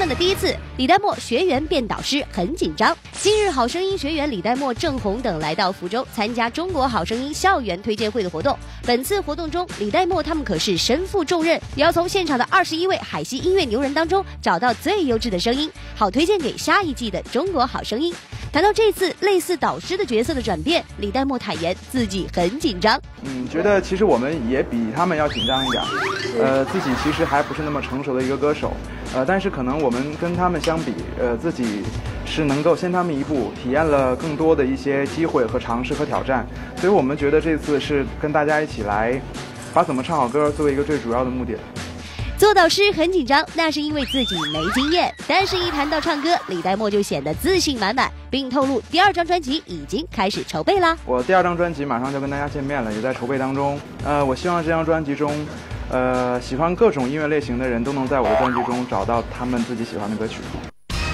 们的第一次，李代沫学员变导师很紧张。今日好声音学员李代沫、郑红等来到福州参加中国好声音校园推荐会的活动。本次活动中，李代沫他们可是身负重任，也要从现场的21位海西音乐牛人当中找到最优质的声音，好推荐给下一季的中国好声音。谈到这次类似导师的角色的转变，李代沫坦言自己很紧张。 觉得其实我们也比他们要紧张一点。自己其实还不是那么成熟的一个歌手，但是可能我们跟他们相比，自己是能够先他们一步，体验了更多的一些机会和尝试和挑战，所以我们觉得这次是跟大家一起来，把怎么唱好歌作为一个最主要的目的。 做导师很紧张，那是因为自己没经验，但是一谈到唱歌，李代沫就显得自信满满，并透露第2张专辑已经开始筹备啦。 我第2张专辑马上就跟大家见面了，也在筹备当中。我希望这张专辑中，喜欢各种音乐类型的人都能在我的专辑中找到他们自己喜欢的歌曲。